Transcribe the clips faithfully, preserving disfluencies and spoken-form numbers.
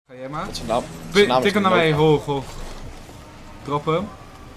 Ga jij maar? Zijn naam, zijn naam Tik hem naar mij, hoog, hoog. Drop hem.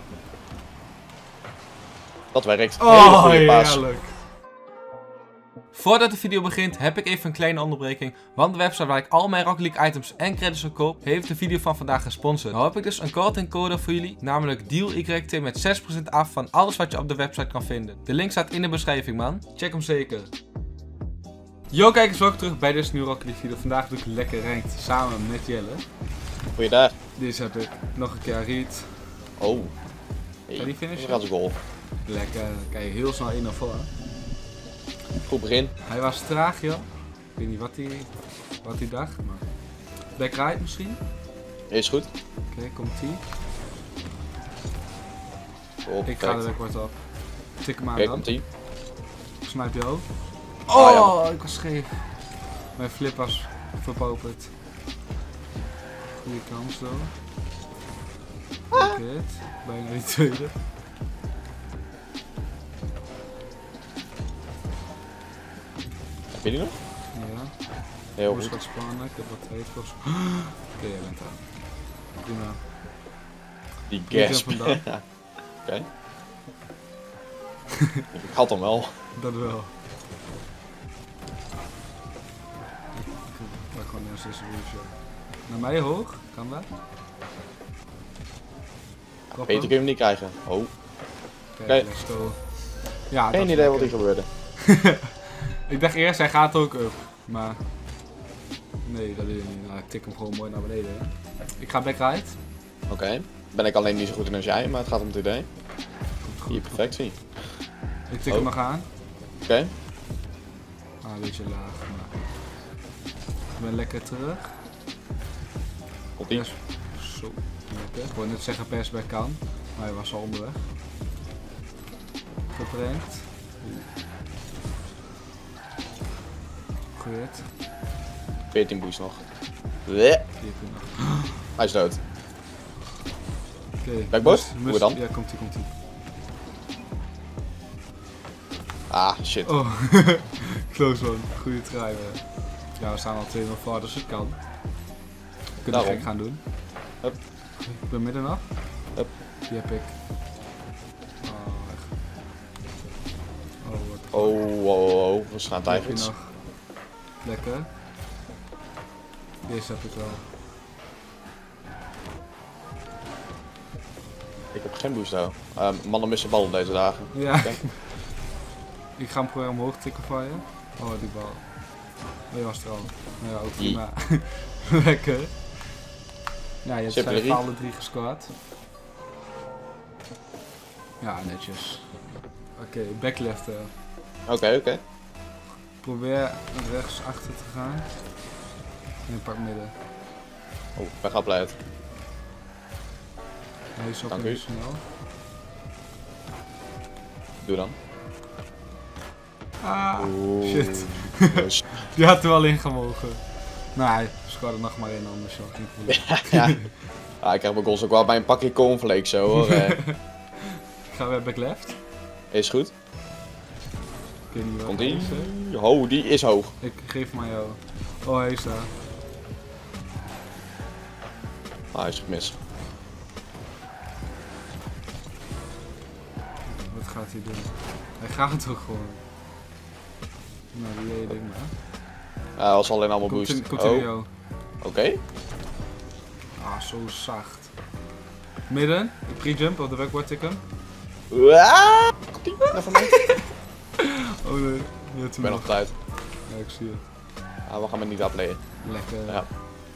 Dat werkt. Oh, Hele paas. heerlijk. Voordat de video begint heb ik even een kleine onderbreking, want de website waar ik al mijn Rocket League items en credits verkoop, heeft de video van vandaag gesponsord. Nou heb ik dus een kortingcode voor jullie, namelijk Deal Y T met zes procent af van alles wat je op de website kan vinden. De link staat in de beschrijving, man. Check hem zeker. Yo kijkers, welkom terug bij deze nieuwe Rocket League video. Vandaag doe ik lekker ranked samen met Jelle. Goeiedag. Deze heb ik nog een keer Riet. Oh. Hey, kan die finishen? Dat is goal. Lekker, dan kan je heel snel één naar voren. Goed begin. Hij was traag, joh. Ik weet niet wat hij, wat hij dacht, maar... Back right misschien? Is goed. Oké, okay, komt ie. Oh, ik ga de backward op. Tik hem aan okay, dan. komt ie. Snipe je hoofd. Oh, Oh, ja. Ik was scheef. Mijn flip was verpoperd. Goeie kans zo. Ah. Hit. Bijna die tweede. Heb je die nog? Ja. Heel goed. goed. Wat spannen. Ik heb wat twee volgens. Oké, okay, jij bent aan. Prima. Die gasp. Oké. Okay. Ik had hem wel. Dat wel. Ik ga gewoon eerst deze review. Naar mij hoog, kan dat? Beter kun je hem niet krijgen. Oh. Oké. Okay, let's go. Ja, geen idee wat hier gebeurde. Ik dacht eerst, hij gaat ook up. Maar... Nee, dat doe je niet. Nou, ik tik hem gewoon mooi naar beneden. Hè. Ik ga back right. Oké. Okay. Ben ik alleen niet zo goed in als jij, maar het gaat om het idee. Komt goed. Hier, perfectie. Ik tik oh. hem nog aan. Oké. Okay. Ah, een beetje laag, maar... Ik ben lekker terug. Komt ie. Pers... Zo, lekker. Ik wou net zeggen persback kan, maar hij was al onderweg. Geprengd. Goed. veertien boost nog. Bleh. Nog. Hij is dood. Oké. Okay. Backboard? Hoe dan? Ja, komt ie, komt ie. Ah, shit. Oh, close one. Goeie try. Hè. Ja, we staan al twee nul voor, dus het kan. We kunnen gek gaan doen. Hup. Ik ben midden nog. Hup. Die heb ik. Oh, echt. Oh, wat. Oh, oh, oh. We staan tijgers. nog. Lekker. Deze heb ik wel. Ik heb geen boost nou. Uh, mannen missen ballen deze dagen. Ja. Okay. Ik ga hem proberen omhoog tikken van je. Oh, die bal. Oh, je was er al. Nou ja, ook prima. Lekker. Ja, je hebt zijn alle drie gescoord. Ja, netjes. Oké, okay, backleft. Oké, uh. oké. Okay, okay. Probeer rechts achter te gaan. En pak midden. Oh, ik ben blij uit. Hij is ook niet snel. Doe dan. Ah, oeh, shit. Die had er wel in gemogen. Nou, hij scoorde nog maar één anders. Ja, ja. Ah, ik krijg mijn goals ook wel bij een pakje cornflakes zo hoor. Ik ga weer back left. Is goed. Niet komt die? Oh, die is hoog. Ik geef maar jou. Oh, hij is daar. Ah, hij is gemist. Wat gaat hij doen? Hij gaat toch gewoon. Nou, die jij ding maar. Ja, hij was alleen allemaal komt boost. In, komt oh. jou. Oké. Okay. Ah, zo zacht. Midden. Ik pre-jump op de backboard tikken. Waaah! Komt die? Even mee. Oh nee. Ja, ik ben nog tijd. Ja, ik zie het. Ah, we gaan me niet afleiden. Lekker. Ja.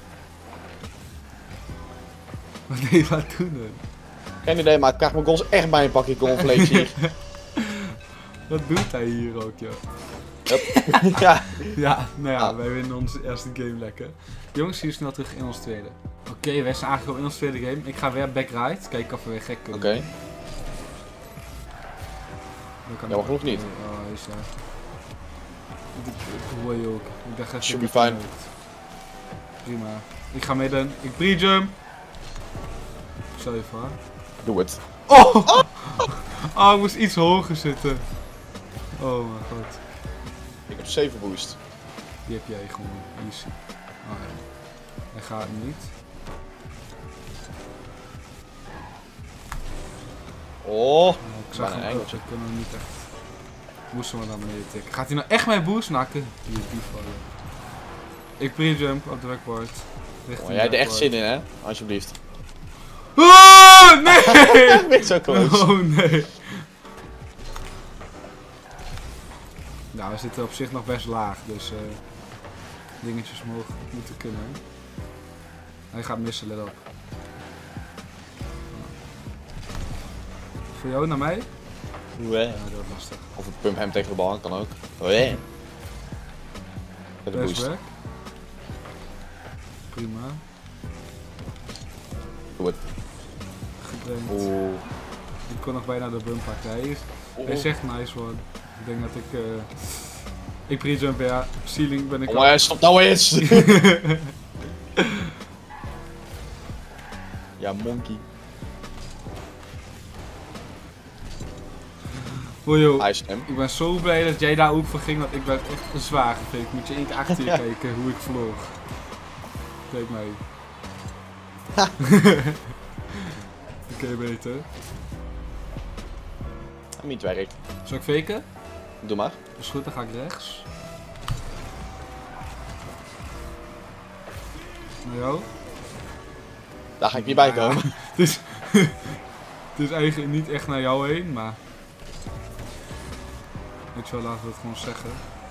Wat deed je wat doen dan? Geen idee, maar ik krijg mijn goals echt bij een pakje cornflakes hier. Wat doet hij hier ook, joh? Yep. Ja. Ja, nou ja, ah. wij winnen onze eerste game lekker. Jongens, zie je snel terug in ons tweede. Oké, okay, wij zijn eigenlijk al in ons tweede game. Ik ga weer back right. Kijken of we weer gek kunnen. Oké. Okay. Ja, maar genoeg niet. Oh, hij is daar. Dat hoor je ook. Ik dacht echt. Should be fine. Prima. Ik ga midden. Ik pre-jump. Stel je voor. Doe het. Oh! Oh! Oh, ik moest iets hoger zitten. Oh mijn god. Ik heb zeven boost. Die heb jij gewoon easy. Oh, ja. Hij gaat niet. Oh, Nou, ik zag bijna hem ook, engeltje. ik kan hem niet echt boosten maar naar beneden tikken. Gaat hij nou echt mijn boost nakken? Die is vallen. Ik pre-jump op de backboard. Oh, jij hebt er echt zin in, hè? Alsjeblieft. Oh, nee! Weer zo close. Oh nee. Nou, we zitten op zich nog best laag, dus uh, dingetjes mogen moeten kunnen. Hij gaat missen, let op. Voor jou naar mij? Oeh, Ja, dat wordt lastig. of ik pump hem tegen de bal aan, kan ook. Oeh. Met de Best boost. werk. Prima. Doe het. Getraind. Oeh. Ik kon nog bijna de bump pakken. Hij, is, hij zegt nice one. Ik denk dat ik... Uh, ik pre-jump, ja. Ceiling ben ik Oh, maar stop nou eens! Ja, monkey. Oh joh. Hij is hem. Ik ben zo blij dat jij daar ook voor ging, want ik ben echt een zwaar gefikt. Moet je één keer achter je kijken hoe ik vloog. Kijk mij. Oké, okay, beter. Niet werk. Zal ik faken? Doe maar. Dat is goed, dan ga ik rechts. Naar jou? Daar ga ik niet bij komen. Ja, het, is, het is eigenlijk niet echt naar jou heen, maar... Weet je wel, laten we het gewoon zeggen.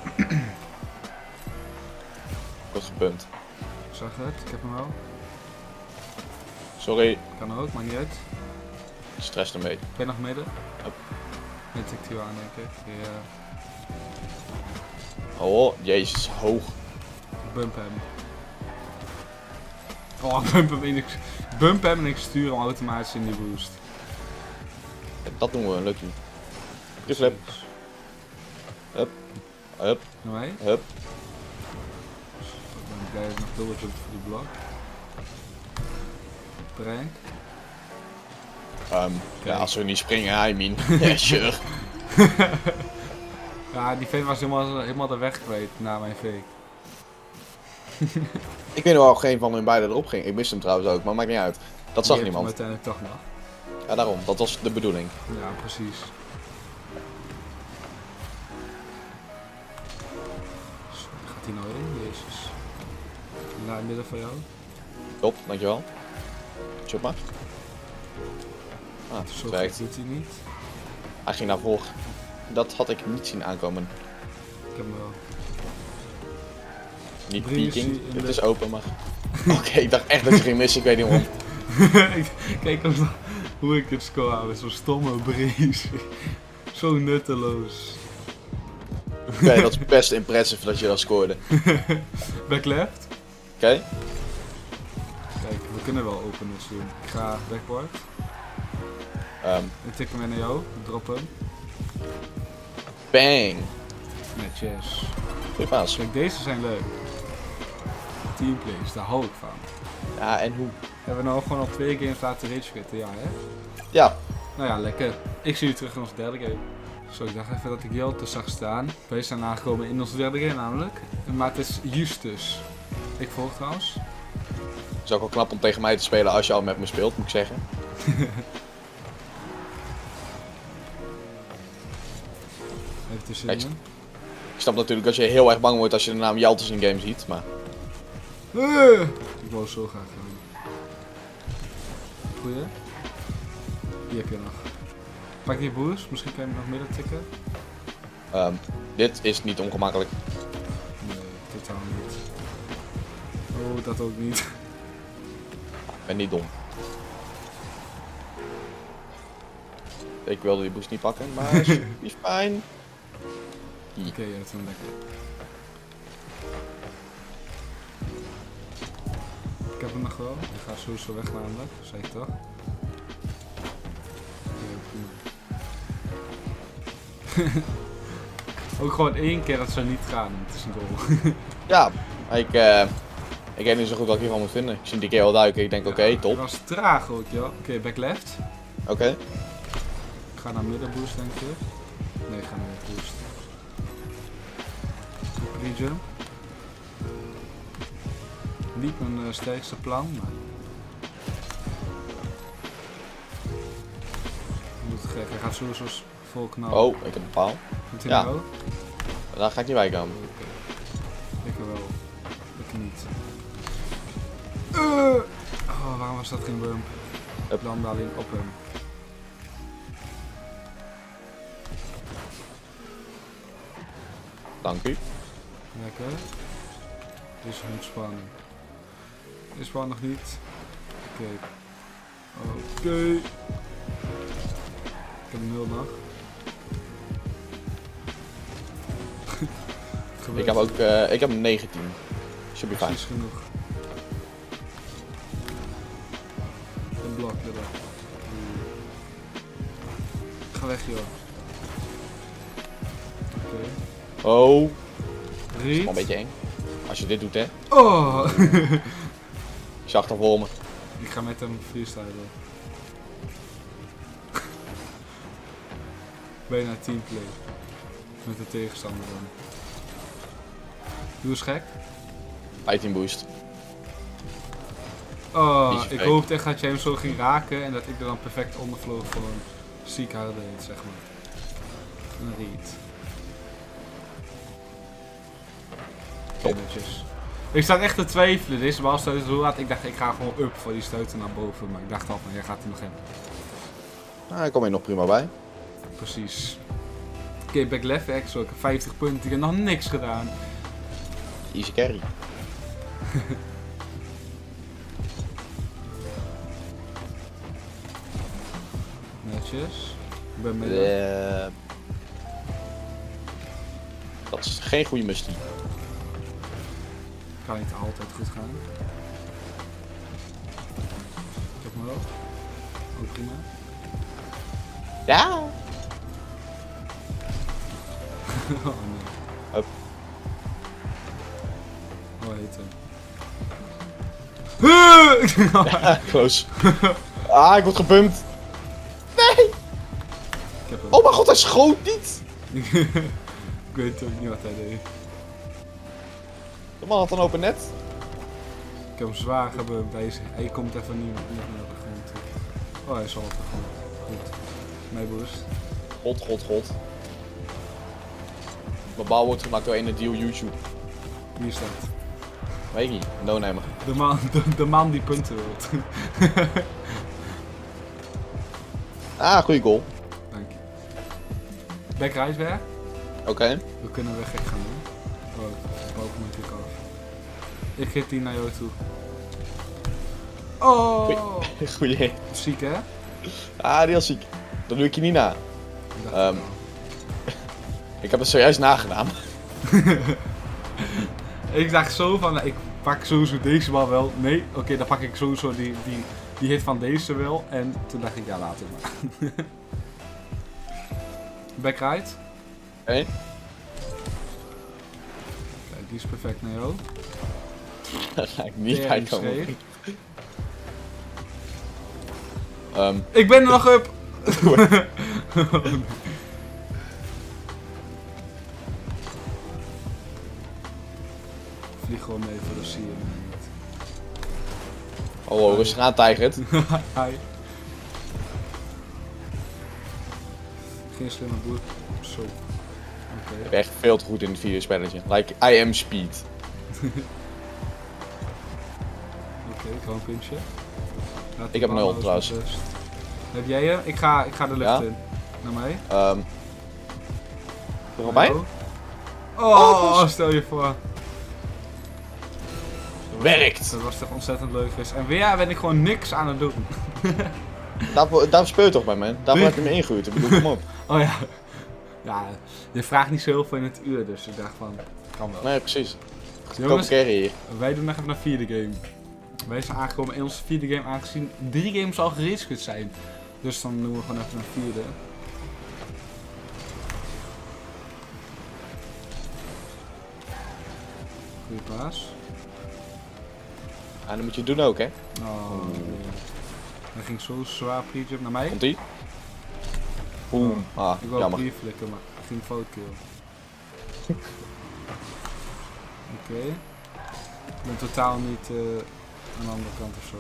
Goed gepumpt. Ik zag het, ik heb hem wel. Sorry. Kan ook, maakt niet uit. Stress ermee. Ben je nog midden? Yep. Net tikt hij wel aan, denk ik. Ja. Oh, jezus, hoog. Bump hem. Oh, bump hem, en ik, bump hem en ik stuur hem automatisch in die boost. Dat doen we een lucky. Flip. Hup. Hup. Naar mij? Hup. Ik ben blij dat ik nog dubbel jump voor die blok. Prank. Um, ja, als we niet springen, I mean. Yeah, sure. Ja, die vent was helemaal, helemaal de weg kwijt na mijn fake. Ik weet nog wel geen van hun beiden erop ging. Ik miste hem trouwens ook, maar maakt niet uit. Dat zag Die heeft hem niemand. uiteindelijk toch nog. Ja, daarom. Dat was de bedoeling. Ja, precies. Zo, waar gaat hij nou in? Jezus. Naar het midden van jou. Top, dankjewel. Chop maar. Ah, Zo het goed werkt. doet hij niet. Hij ging naar voren. Dat had ik niet zien aankomen. Ik heb hem wel. Niet Breezy peeking. in Dit de- is open, maar... Oké, ik dacht echt dat je ging missen. Ik weet niet waarom. Kijk eens hoe ik dit score met zo'n stomme breeze. Zo nutteloos. Oké, dat is best impressive dat je dat scoorde. Back left. Oké? Kijk, we kunnen wel openness doen. Ik ga backboard. Um, Ik tik hem weer naar jou. Drop hem. bang. Netjes. Goeie paas. Kijk, deze zijn leuk. Teamplays, daar hou ik van. Ja, en hoe? Hebben we nou gewoon al twee games laten rage quitten? Ja, hè? Ja. Nou ja, lekker. Ik zie u terug in onze derde game. Zo, ik dacht even dat ik Jelte zag staan. Wij zijn aangekomen in onze derde game namelijk. Maar het is Justus. Ik volg trouwens. Het is ook wel knap om tegen mij te spelen als je al met me speelt, moet ik zeggen. Even tussen Kijk. in. Ik snap natuurlijk dat je heel erg bang wordt als je de naam Jaltes in game ziet, maar... Uh, ik wou zo graag gaan. Goeie. Die heb je nog. Pak die boost, misschien kan je hem nog midden tikken. Um, dit is niet ongemakkelijk. Nee, totaal niet. Oh, dat ook niet. Ik ben niet dom. Ik wilde die boost niet pakken, maar is, die is fijn. Oké, okay, ja, dat is hem lekker. Ik heb hem nog wel. Ik ga sowieso weg namelijk, zei ik toch? Ook gewoon één keer dat zou niet gaan, het is een goal. Ja, ik, uh, ik weet niet zo goed wat ik hiervan moet vinden. Ik zie die keer al duiken, ik denk oké, okay, top. Het was traag ook, joh. Oké, okay, back left. Oké. Okay. Ik ga naar midden boost, denk ik. Nee, ik ga naar midden boost. Pre-jump. niet mijn uh, sterkste plan, maar... Moet gek, hij gaat sowieso vol knallen. Oh, ik heb een paal. Moet hij Ja. nou ook? Daar ga ik niet bij komen. Ik wel. Ik niet. Uh! Oh, waarom was dat geen bump? Ik landde alleen op hem. Dank u. Lekker. Dit is goed spannend. Dit is spannend nog niet. Oké. Okay. Oké. Okay. Ik heb een nul nog. Ik heb ook uh, ik heb een negentien. Should be fine. Precies genoeg. Een blok erbij. Ga weg joh. Oké. Okay. Oh. Dat is Riet. wel een beetje eng. Als je dit doet, hè. Oh! Ik zag dat voor me. Ik ga met hem freestylen. Bijna teamplay. Met de tegenstander dan. Doe eens gek. vijftien boost. Oh, Beetje ik fake. hoopte echt dat jij hem zo ging raken en dat ik er dan perfect onder vloog voor een ziek harde hit, zeg maar. Een reed. Top. Netjes. Ik sta echt te twijfelen. Deze bal stoot zo hard. Ik dacht ik ga gewoon up voor die stoten naar boven. Maar ik dacht al van jij gaat hem nog hebben. Ah, daar kom je nog prima bij. Precies. Oké, okay, back left back. Zo, ik heb vijftig punten. Ik heb nog niks gedaan. Easy carry. Netjes. Ik ben midden. Uh, dat is geen goede musty. Kan niet altijd goed gaan. Zeg maar op. Ook prima. Ja. Oh nee. Hup. Oh, heet hem. Ja, close. Ah, ik word gebumpt. Nee. Ik heb hem. Oh mijn god, hij schoot niet. Ik weet ook niet wat hij deed. De man had een open net. Ik heb hem zwaar gebumpt. Hij, is, hij komt even niet, niet meer op de grond toe. Oh, hij is al op de grond. Goed. Mijn boost. God, god, god. Mijn bal wordt gemaakt door een deal YouTube. Wie is dat? Weet ik niet, een no-namer. De man, de, de man die punten wilt. Ah, goede goal. Dank je. Back right weer. Oké. Okay. We kunnen weer gek gaan doen. Oh, boven moet ik af. Ik hit die naar jou toe. Oh! Goeie hit. Ziek hè? Ah, die was ziek. Dat doe ik je niet na. Ik dacht Um, ik heb het zojuist nagedaan. Ik dacht zo van, ik pak sowieso deze bal wel. Nee, oké, okay, dan pak ik sowieso die, die, die hit van deze wel. En toen dacht ik, ja, later maar. Back right. Oké. Okay. Kijk, die is perfect, Neo. Daar ga ik niet Damn, bij komen. scheef. Um, Ik ben er nog up! Vlieg gewoon mee voor de zie je me niet. oh, oh, rustig aan, Tijgert. Hi. Geen slimme boer. Zo. Oké. Okay. Ik ben echt veel te goed in het videospelletje. Like, I am speed. Oké, okay, ik hou een puntje. Ik heb nul trouwens. Heb jij je? Ik ga, ik ga de lucht Ja? in. Naar mij. Um, er al bij? Oh, Oh, stel je voor. Werkt! Dat was toch ontzettend leuk geweest. En weer ben ik gewoon niks aan het doen. Daarvoor, daarvoor speel je toch bij me? Daarvoor heb je me ingehuurd. Ik bedoel, kom op. Oh ja. Ja, je vraagt niet zo heel veel in het uur, dus ik dacht van, kan wel. Nee, precies. Koop Jongens, carry hier. wij doen nog even naar vierde game. Wij zijn aangekomen in onze vierde game, aangezien drie games al gereedschud zijn. Dus dan doen we gewoon even een vierde. Goeie paas. Ah, dat moet je doen ook, hè? Oh, nee. Hij ging zo zwaar pre-jump naar mij. Komt ie? Boom. Ah, Ik wou jammer. pre-flikken, maar ik ging fout kill. Oké. Okay. Ik ben totaal niet uh, aan de andere kant of zo.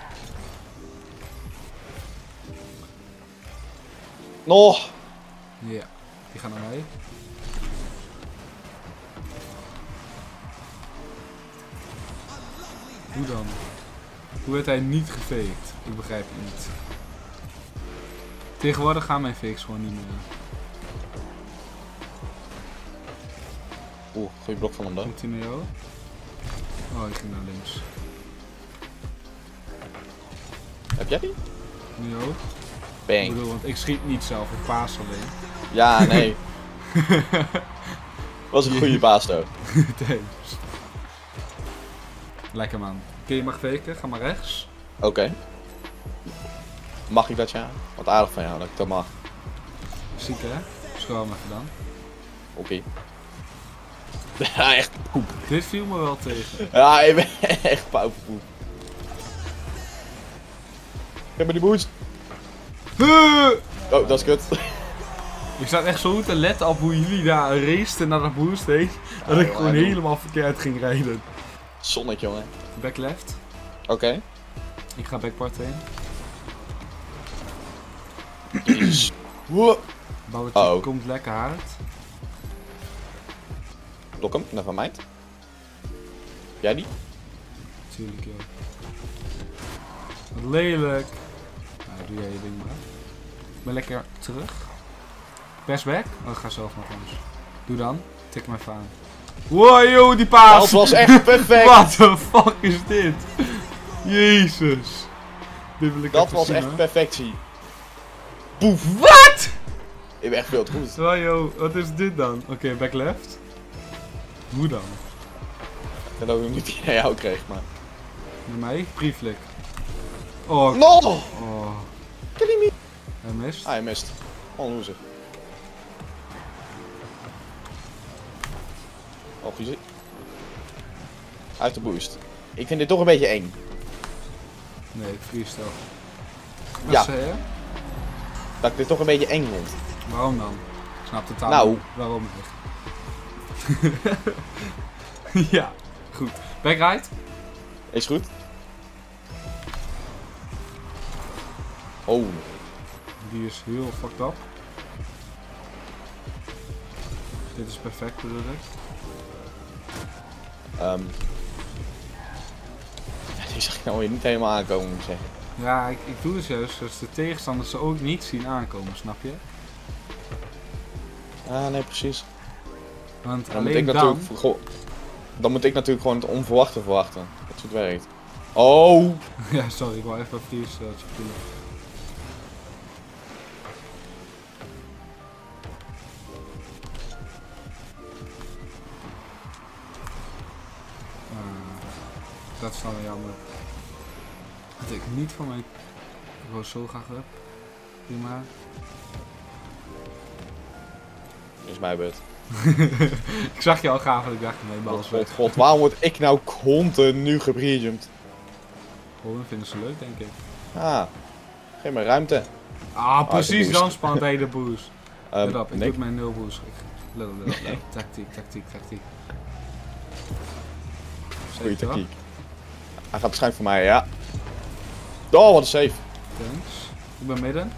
Nog! Ja, die gaan naar mij. Hoe dan? Hoe werd hij niet gefaked? Ik begrijp het niet. Tegenwoordig gaan mijn fakes gewoon niet meer. Oeh, goeie blok van hem dan. Komt hij naar jou? Oh, ik ging naar links. Heb jij die? Naar jou? Ik Bang. bedoel, want ik schiet niet zelf, ik paas alleen. Ja, nee. Was een goede baas toch? Thanks. Lekker man. Oké, je mag faken, ga maar rechts. Oké. Okay. Mag ik dat ja? Wat aardig van jou dat ik dat mag. Ziek hè? Schouw hem even dan. Oké. Okay. Ja, echt poep. Dit viel me wel tegen. Ja, ik ben echt pauwpoep. Ik heb me die boost. Oh, dat is kut. Ik zat echt zo te letten op hoe jullie daar raceten naar de boost heen. Dat ja, ik gewoon joh, helemaal verkeerd ging rijden. Zonnetje jongen. Back left. Oké. Okay. Ik ga backpart heen. Bouwtje oh. komt lekker hard. Blok hem, never mind. Jij die? Tuurlijk ja. Wat lelijk. Nou, doe jij je ding maar. Ik ben lekker terug. Pass back? Oh, ik ga zelf nog eens. Doe dan. Tik me even aan. Wow, joh, die paas! Dat was echt perfect! What the fuck is dit? Jezus. Dit wil ik Dat even was zien, echt hoor. perfectie. Poef! Wat? Ik ben echt veel te goed. Wow, joh, wat is dit dan? Oké, okay, back left. Hoe dan? Ik weet ook niet die naar jou kreeg, maar... Naar mij? Pre-flick. Oh. No! Oh. Killing me! Hij mist. Ah, hij mist. Onloser. Oh, je ziet. Uit de boost. Ik vind dit toch een beetje eng. Nee, ik freestyle. Wat Ja. zei je? Dat ik dit toch een beetje eng vond. Waarom dan? Ik snap totaal Nou. niet waarom niet. Ja, goed. Back right. Is goed? Oh. Die is heel fucked up. Dit is perfect bedoel ik. Um. Ja, die zag ik nou weer niet helemaal aankomen, moet ik zeggen. Ja, ik, ik doe dus juist dus de tegenstanders ze ook niet zien aankomen, snap je? Ah, nee, precies. Want Dan moet, alleen ik dan... natuurlijk, goh, dan moet ik natuurlijk gewoon het onverwachte verwachten. Dat is hoe het werkt. Oh! Ja, sorry, ik wou even een freestyle voelen. Dat is dan wel jammer. Dat ik niet van mijn gewoon zo graag heb. Prima. Is mijn beurt. Ik zag je al gaaf en ik dacht nee, bal God, is god, weg. god, waarom word ik nou continu geprejumpt? Gewoon vinden ze leuk denk ik. Ah, geef me ruimte. Ah, de precies boost. dan spant hij de boost. Um, Let op, ik Nick? doe mijn nul boost. Let op, let op, let op. Tactiek, tactiek, tactiek. Goeie Zeker, tactiek. Hij gaat waarschijnlijk voor mij, ja. Oh, wat een save. Thanks. Ik ben midden.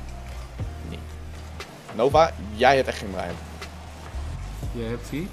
Nova, jij hebt echt geen brein. Jij hebt die.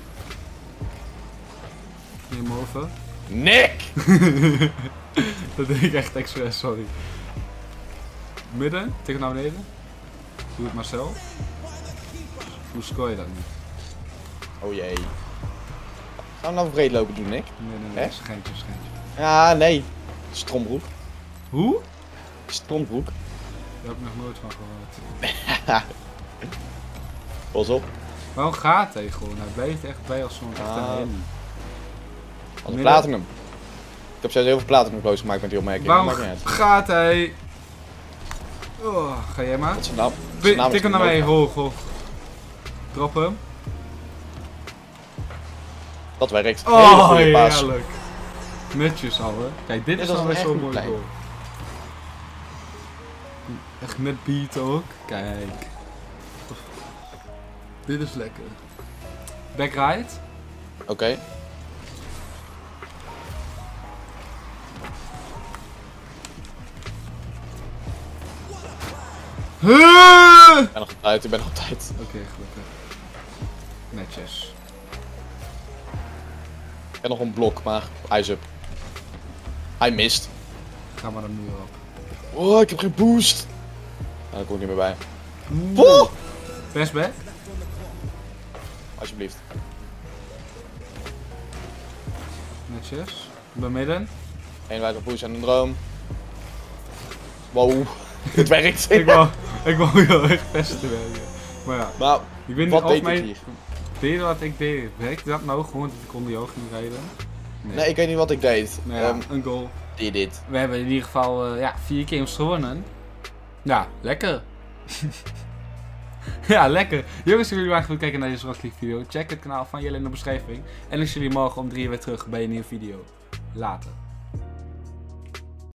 Neem over. Nick! Dat deed ik echt expres, sorry. Midden, tegen naar beneden. Doe het maar zelf. Hoe score je dat niet? Oh jee. Gaan we nou vreed lopen doen, Nick? Nee, nee, nee, Echt? schijntje, schijntje. Ja, nee. Strombroek. Hoe? Strombroek. Daar heb ik nog nooit van gehoord. Pas op. Waarom gaat hij gewoon? Hij blijft echt bij als zo'n echt een Ah. heli. Als een Midden. platinum. Ik heb zelfs heel veel platinum close gemaakt met die opmerking. Waarom Dat maakt niet uit. gaat hij? Oh, ga jij maar. Wat is zijn naam? Zijn naam is Tik hem naar mij, Nova. hoog, hoog. Drop hem. Dat werkt. Hele Oh, goede paas. heerlijk. Netjes al, hè. Kijk, dit Dit is was dan weer echt zo'n goed mooi klein. goal. Echt met beat ook. Kijk. Dit is lekker. Back right. Oké. Huh! Ik ben nog op tijd, ik ben nog op tijd. Oké, okay, gelukkig. Netjes. Ik heb nog een blok, maar hij is up. Hij mist. Ga maar de muur op. Oh, ik heb geen boost. Nou, daar kom ik niet meer bij. Oh! Best back. Alsjeblieft. Netjes. Bij midden. Eén wijze push en een droom. Wow. Het werkt. ik wou, ik wou heel erg pesten werken. Maar ja. Nou, ik weet niet wat of deed mijn... ik hier? Deed je wat ik deed? Werkte dat nou gewoon dat ik onder jou ging rijden? Nee, nee ik weet niet wat ik deed. Nou ja, um, een goal. Die dit. We hebben in ieder geval uh, ja, vier games gewonnen. Ja, lekker. ja, lekker. Jongens, als jullie waren kijken naar deze Rocket League video, check het kanaal van jullie in de beschrijving. En ik zie jullie morgen om drie uur weer terug bij een nieuwe video. Later.